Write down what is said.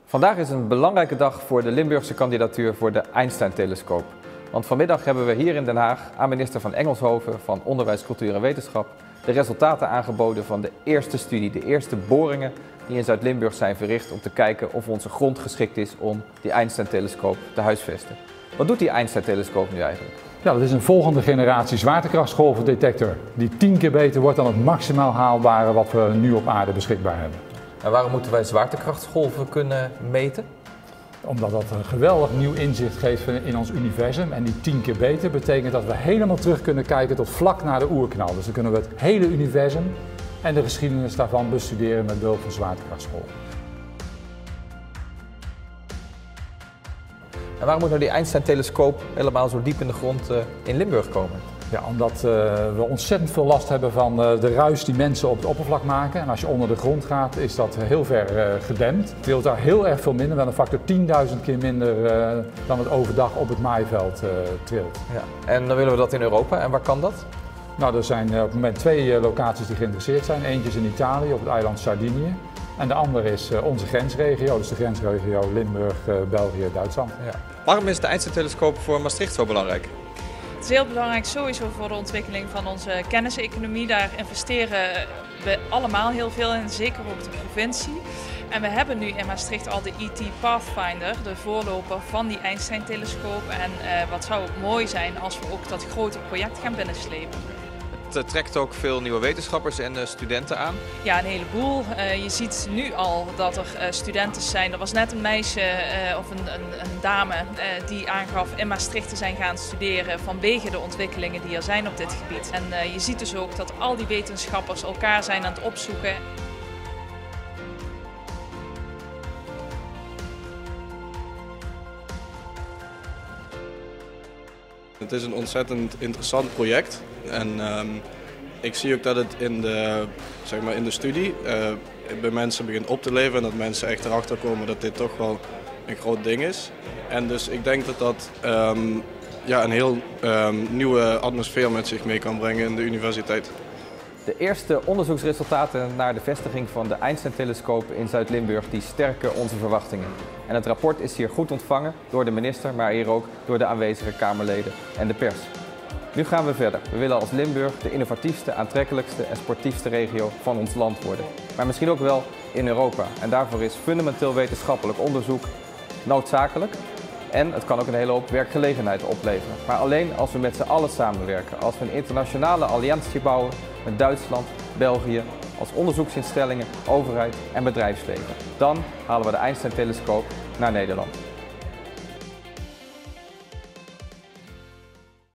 Vandaag is een belangrijke dag voor de Limburgse kandidatuur voor de Einstein-telescoop. Want vanmiddag hebben we hier in Den Haag aan minister van Engelshoven van Onderwijs, Cultuur en Wetenschap de resultaten aangeboden van de eerste studie, de eerste boringen die in Zuid-Limburg zijn verricht om te kijken of onze grond geschikt is om die Einstein-telescoop te huisvesten. Wat doet die Einstein-telescoop nu eigenlijk? Ja, dat is een volgende generatie zwaartekrachtsgolvendetector die 10 keer beter wordt dan het maximaal haalbare wat we nu op aarde beschikbaar hebben. En waarom moeten wij zwaartekrachtsgolven kunnen meten? Omdat dat een geweldig nieuw inzicht geeft in ons universum. En die 10 keer beter betekent dat we helemaal terug kunnen kijken tot vlak na de oerknal. Dus dan kunnen we het hele universum en de geschiedenis daarvan bestuderen met behulp van zwaartekrachtsgolven. En waarom moet nou die Einstein-telescoop helemaal zo diep in de grond in Limburg komen? Ja, omdat we ontzettend veel last hebben van de ruis die mensen op het oppervlak maken. En als je onder de grond gaat, is dat heel ver gedempt. Het trilt daar heel erg veel minder, wel een factor 10.000 keer minder dan het overdag op het maaiveld trilt. Ja. En dan willen we dat in Europa. En waar kan dat? Nou, er zijn op het moment 2 locaties die geïnteresseerd zijn. Eentje is in Italië, op het eiland Sardinië. En de andere is onze grensregio, dus de grensregio Limburg, België, Duitsland. Ja. Waarom is de Einstein-telescoop voor Maastricht zo belangrijk? Het is heel belangrijk sowieso voor de ontwikkeling van onze kenniseconomie. Daar investeren we allemaal heel veel in, zeker ook de provincie. En we hebben nu in Maastricht al de ET Pathfinder, de voorloper van die Einstein-telescoop. En wat zou het mooi zijn als we ook dat grote project gaan binnenslepen. Het trekt ook veel nieuwe wetenschappers en studenten aan. Ja, een heleboel. Je ziet nu al dat er studenten zijn. Er was net een meisje of een dame die aangaf in Maastricht te zijn gaan studeren vanwege de ontwikkelingen die er zijn op dit gebied. En je ziet dus ook dat al die wetenschappers elkaar zijn aan het opzoeken. Het is een ontzettend interessant project en ik zie ook dat het in de studie bij mensen begint op te leven en dat mensen echt erachter komen dat dit toch wel een groot ding is. En dus ik denk dat dat een heel nieuwe atmosfeer met zich mee kan brengen in de universiteit. De eerste onderzoeksresultaten naar de vestiging van de Einstein-telescoop in Zuid-Limburg die sterken onze verwachtingen. En het rapport is hier goed ontvangen door de minister, maar hier ook door de aanwezige Kamerleden en de pers. Nu gaan we verder. We willen als Limburg de innovatiefste, aantrekkelijkste en sportiefste regio van ons land worden. Maar misschien ook wel in Europa. En daarvoor is fundamenteel wetenschappelijk onderzoek noodzakelijk. En het kan ook een hele hoop werkgelegenheid opleveren. Maar alleen als we met z'n allen samenwerken. Als we een internationale alliantie bouwen met Duitsland, België, als onderzoeksinstellingen, overheid en bedrijfsleven. Dan halen we de Einstein-telescoop naar Nederland.